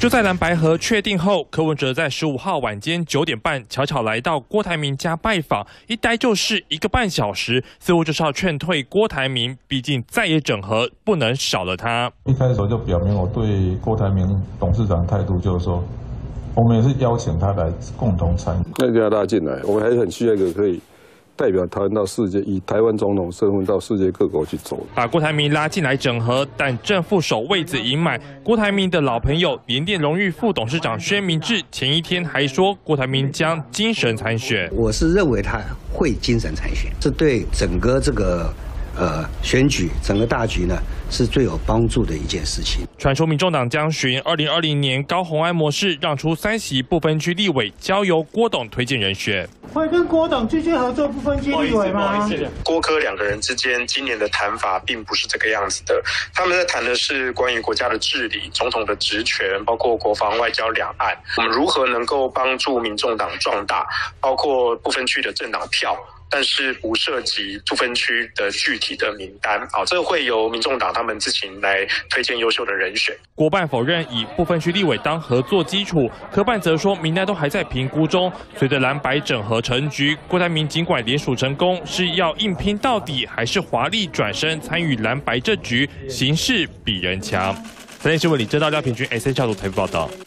就在蓝白合确定后，柯文哲在15号晚间9点半悄悄来到郭台铭家拜访，一待就是1个半小时，似乎就是要劝退郭台铭，毕竟在野整合不能少了他。 一开始我就表明我对郭台铭董事长的态度，就是说，我们也是邀请他来共同参与。 那就要拉进来，我们还是很需要一个可以代表台湾到世界，以台湾总统身份到世界各国去走， 把郭台铭拉进来整合，但正副手位子已满。郭台铭的老朋友联电荣誉副董事长薛明志前一天还说，郭台铭将精神参选。 我是认为他会精神参选，这对整个这个选举整个大局呢是最有帮助的一件事情。 传出民众党将循2020年高虹安模式，让出3席不分区立委，交由郭董推荐人选。 会跟郭董继续合作不分区立委吗？ 郭柯2个人之间今年的谈法并不是这个样子的，他们在谈的是关于国家的治理、总统的职权，包括国防、外交、两岸，我们如何能够帮助民众党壮大，包括不分区的政党票。但是不涉及不分区的具体的名单，这会由民众党他们自行来推荐优秀的人选。 国办否认以不分区立委当合作基础，科办则说名单都还在评估中。随着蓝白整合成局，郭台铭尽管联署成功，是要硬拼到底，还是华丽转身参与蓝白这局，形势比人强。3立新闻李正道、廖平君 SN 小组台报道。